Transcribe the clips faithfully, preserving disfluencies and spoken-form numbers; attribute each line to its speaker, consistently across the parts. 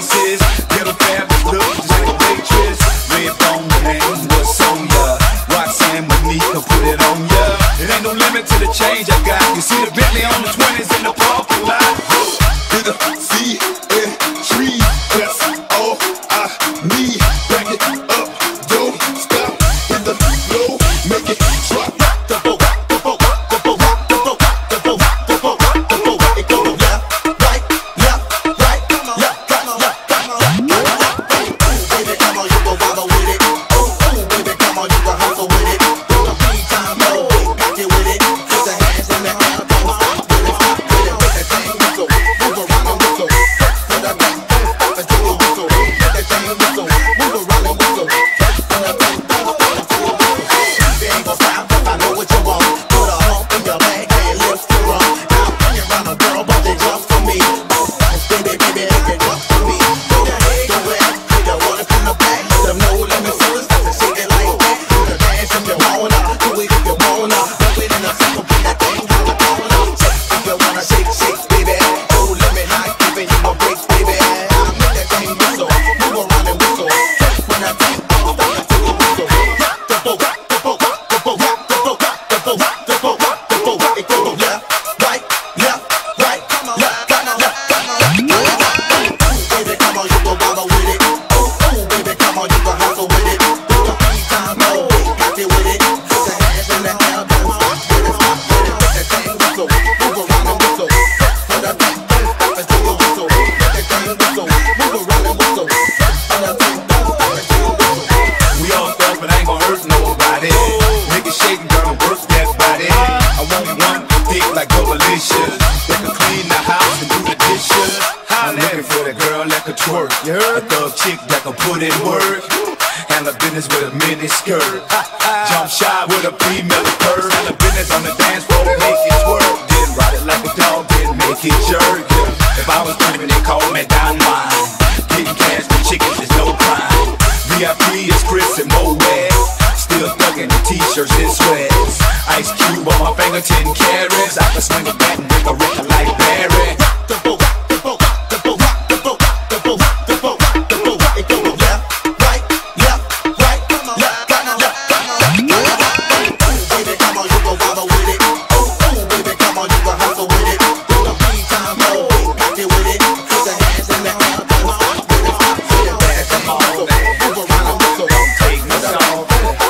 Speaker 1: sis. Little fabulous look, just like a waitress. Red bone name, what's on ya? Roxanne with me, can put it on ya. It ain't no limit to the change I got. You see the Bentley on the twenties in the parking lot.
Speaker 2: Hit the C and tree, that's all I need. Back it up, don't stop. Hit the low, make it drop. The boat, the boat, the boat, the boat, the boat, the boat, the boat. It go left, right, left, right, left, left, left, left, left. Baby, come on, you go wobble with it. Ooh, ooh, baby, come on, you go hustle with it. Do the free time, low, got you with it. Put the hands in the air, don't stop with it, stop with it. Make that thing whistle, move around and whistle. Put that back, don't stop until you whistle. Make that thing whistle, move around and whistle. Put that thing, don't stop until you whistle. Baby, ain't gon' stop if I know what you want. Put a hump in your leg and lift you up. Now bring it round a girl, but they jump for me. Bounce, bounce, baby, baby, they can jump for me. Go ahead, go ahead, you don't wanna from the back. Let them know, let me feel it, start to shake it like that. Do the dance if you wanna, do it if you wanna. Do it in a circle, put that thing on the corner. Shake if you wanna, shake, shake, baby. Oh, let me not giving you a break, baby. I make that thing whistle, move around and whistle. When that thing don't stop until you whistle. The boat, the boat, the boat, the boat, the boat, the boat, the boat. It go left, right, left, right, left, left, left, left. Baby, come on, you go wobble with it. Ooh, ooh, baby, come on, you go hustle with it. Do the free time, low, got you with it. Put the hands in the air, don't stop with it, stop with it. Make that thing whistle, move around and whistle. Put that back, don't stop until you whistle. Make that thing whistle, move around and whistle. Put that thing, don't stop until you whistle.
Speaker 1: We all stuff, but I ain't gon' hurt nobody. Make it shake, girl, work that body. I want one thick like Coalition. That can clean the house and do the dishes. I'm looking for that girl that can twerk. A thug chick that can put in work. Handle business with a mini skirt. Jump shy with a female purse. Handle business on the dance floor, make it twerk. Then ride it like a dog, then make it jerk. If I was dreaming, they call me Don Juan. Getting cash with chickens is no crime. V I P is Chris and Moet. Still thugging the t-shirts and sweats. Ice Cube on my finger, ten carats. I can swing a bat and break a record like Barry. The boat, the boat, the boat, the boat, the boat, the boat, the boat. It go left, right, left, right, left, left, left, left. Baby, come on, you go wobble with it. Ooh, ooh, baby, come on, you go hustle with it. Do the free time, low, got you with it. Put the hands in the air, don't stop with it, stop with it. Back come on, move around and whistle. Don't take me off.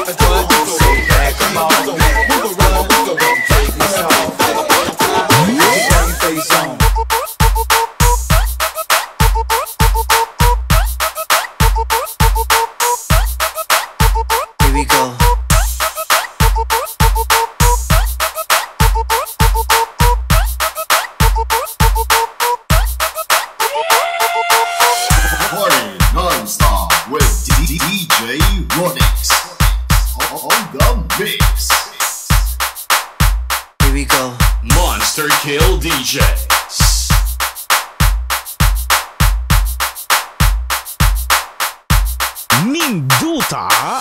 Speaker 1: Come on, move around and whistle. Don't take me off. Bring your face on.
Speaker 3: Here we go.
Speaker 4: Party non-stop with D J Ronix on the mix.
Speaker 3: Here we go.
Speaker 5: Monster Kill D J.
Speaker 6: Minduta